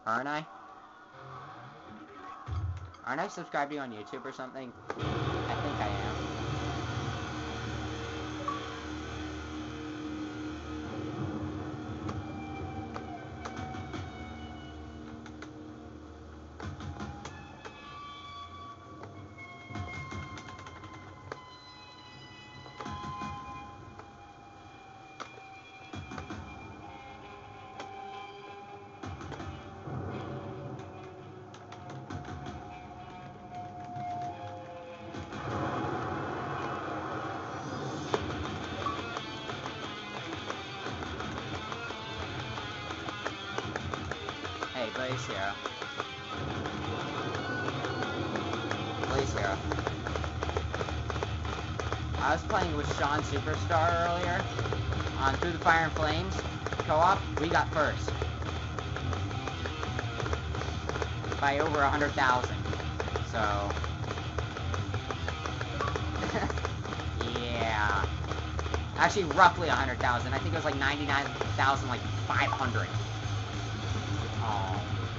Aren't I? Aren't I subscribed to you on YouTube or something? I think I am. Hey, Blaze Hero. Blaze Hero. I was playing with Sean Superstar earlier on Through the Fire and Flames co-op. We got first by over 100,000. So yeah, actually roughly 100,000. I think it was like 99,000, like 500. Oh.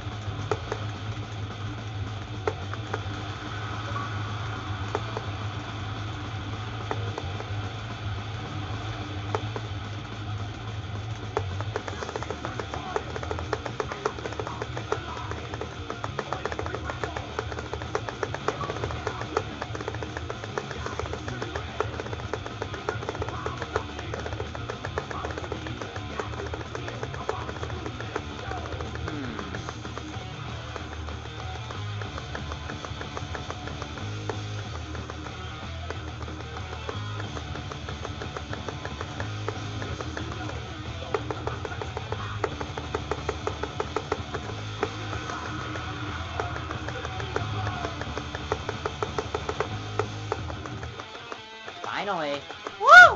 Finally. Woo!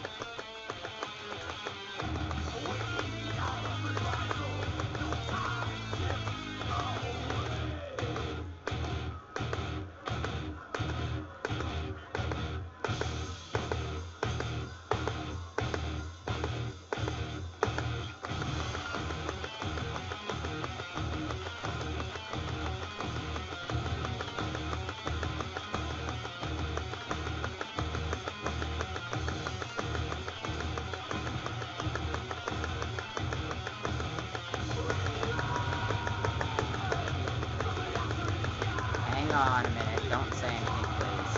Hang on a minute. Don't say anything, please.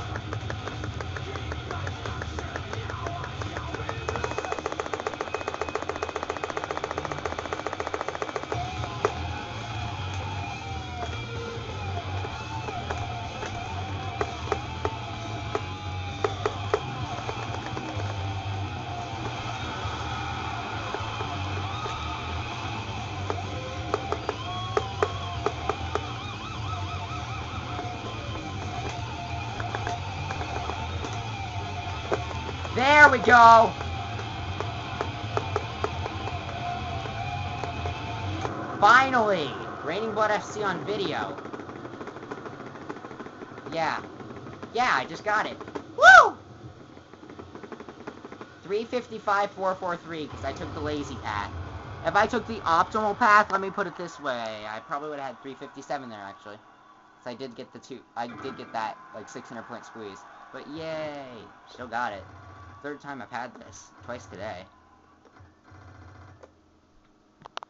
There we go! Finally! Raining Blood FC on video. Yeah. Yeah, I just got it. Woo! 355,443, because I took the lazy path. If I took the optimal path, let me put it this way, I probably would have had 357 there, actually. Because I did get that, like, 600-point squeeze. But yay! Still got it. Third time I've had this. Twice today.